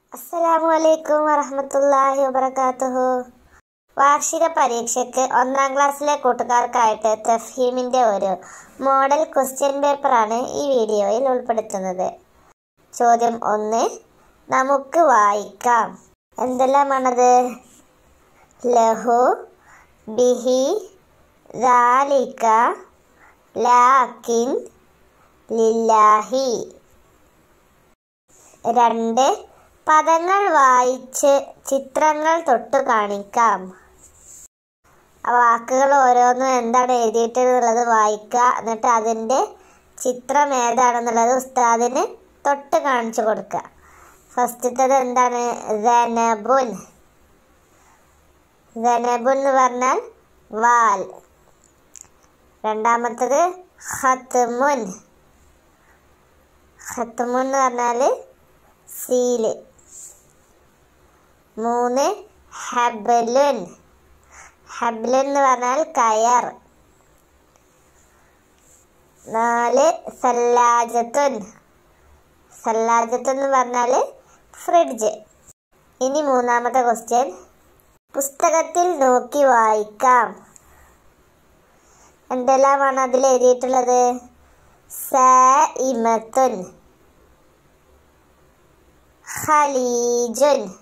അസ്സലാമു വറഹ്മത്തുള്ളാഹി വബറകാതുഹു. വാർഷിക പരീക്ഷയ്ക്ക് 1ാം ക്ലാസ്സിലെ കൂട്ടുകാർക്കായിട്ട് തഫ്ഹീമിൻ്റെ ഒരു മോഡൽ ക്വസ്റ്റ്യൻ പേപ്പറാണ് ഈ വീഡിയോയിൽ ഉൾപ്പെടുത്തുന്നത്. ചോദ്യം 1, നമുക്ക് വായിക്കാം. എന്തെല്ലാമാണത്? ലഹു, ബിഹി, ദാലിക, ലാകിൻ, ലില്ലാഹി. 2, പദങ്ങൾ വായിച്ച് ചിത്രങ്ങൾ തൊട്ടു കാണിക്കാം. ആ വാക്കുകൾ ഓരോന്നും എന്താണ് എഴുതിയിട്ടുള്ളത് വായിക്കുക, എന്നിട്ട് അതിൻ്റെ ചിത്രം ഏതാണെന്നുള്ളത് ഉസ്താദിന് തൊട്ട് കാണിച്ചു കൊടുക്കുക. ഫസ്റ്റത്തത് എന്താണ്? ദനബുൻ. ദനബുൻ എന്ന് പറഞ്ഞാൽ വാൽ. രണ്ടാമത്തത് ഖത്മുൻ. ഖത്മുൻ എന്ന് പറഞ്ഞാൽ സീല്. 3, ഹബ്ലുൻ. ഹബ്ലുൻ എന്ന് പറഞ്ഞാൽ കയർ. 4, സല്ലാജത്തുൻ. സല്ലാജത്തുൻ എന്ന് പറഞ്ഞാൽ ഫ്രിഡ്ജ്. ഇനി 3ാമത്തെ ക്വസ്റ്റ്യൻ, പുസ്തകത്തിൽ നോക്കി വായിക്കാം. എന്തെല്ലാമാണ് അതിൽ എഴുതിയിട്ടുള്ളത്? സായിമത്തുൻ, ഖലീജുൻ,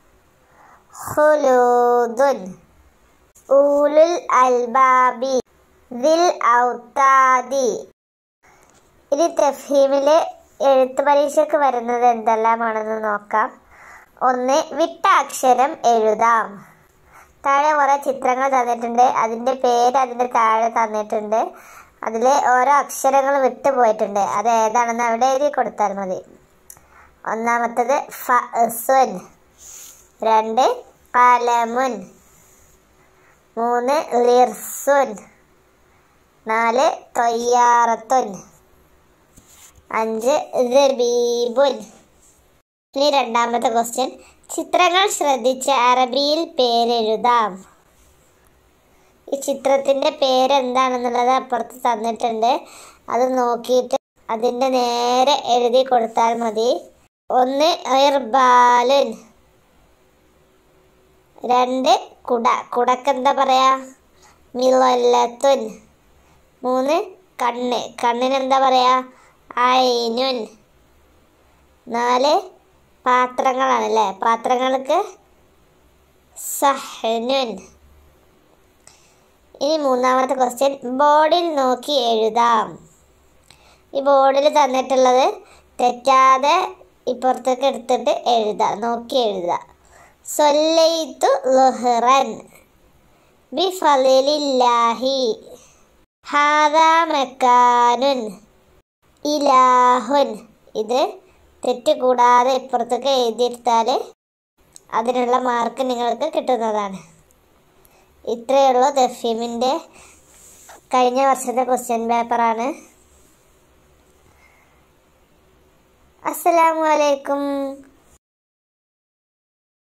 ഖുലൂദുൻ, ഊലുൽ അൽബാബി, ദിൽ ഔതാദി. ഇനി തഫ്ഹീമിലെ എഴുത്ത് പരീക്ഷയ്ക്ക് വരുന്നത് എന്തെല്ലാമാണെന്ന് നോക്കാം. 1, വിട്ട അക്ഷരം എഴുതാം. താഴെ കുറേ ചിത്രങ്ങൾ തന്നിട്ടുണ്ട്, അതിൻ്റെ പേര് അതിൻ്റെ താഴെ തന്നിട്ടുണ്ട്. അതിൽ ഓരോ അക്ഷരങ്ങൾ വിട്ടുപോയിട്ടുണ്ട്, അത് ഏതാണെന്ന് അവിടെ എഴുതി കൊടുത്താൽ മതി. 1ാമത്തത് ഫഅസുൻ. 2, ഖലമുൻ. 3, ലിർസുൻ. 4, തൊയ്യാറത്തുൻ. 5, ദബീബുൻ. ഇനി 2ാമത്തെ ക്വസ്റ്റ്യൻ, ചിത്രങ്ങൾ ശ്രദ്ധിച്ച് അറബിയിൽ പേരെഴുതാം. ഈ ചിത്രത്തിൻ്റെ പേരെന്താണെന്നുള്ളത് അപ്പുറത്ത് തന്നിട്ടുണ്ട്, അത് നോക്കിയിട്ട് അതിൻ്റെ നേരെ എഴുതി കൊടുത്താൽ മതി. 1, ഇർബാലുൻ. 2, കുട. കുടക്ക് എന്താ പറയാ? മിളല്ലത്തുൻ. 3, കണ്ണ്. കണ്ണിന് എന്താ പറയാ? ഐനുൻ. 4, പാത്രങ്ങളാണല്ലേ, പാത്രങ്ങൾക്ക് സഹ്നുൻ. ഇനി 3ാമത്തെ ക്വസ്റ്റ്യൻ, ബോർഡിൽ നോക്കി എഴുതാം. ഈ ബോർഡിൽ തന്നിട്ടുള്ളത് തെറ്റാതെ ഇപ്പുറത്തേക്ക് എടുത്തിട്ട് എഴുതാം, നോക്കി എഴുതാം. സല്ലൈതു ളുഹ്റൻ ബിഫളിലില്ലാഹി, ഹാദാ മക്കാനുൻ, ഇലാഹുൻ. ഇത് തെറ്റ് കൂടാതെ ഇപ്പുറത്തേക്ക് എഴുതിയെടുത്താൽ അതിനുള്ള മാർക്ക് നിങ്ങൾക്ക് കിട്ടുന്നതാണ്. ഇത്രയേ ഉള്ളൂ. തഫ്ഹീമിൻ്റെ കഴിഞ്ഞ വർഷത്തെ ക്വസ്റ്റ്യൻ പേപ്പറാണ്. അസ്സലാമു അലൈക്കും.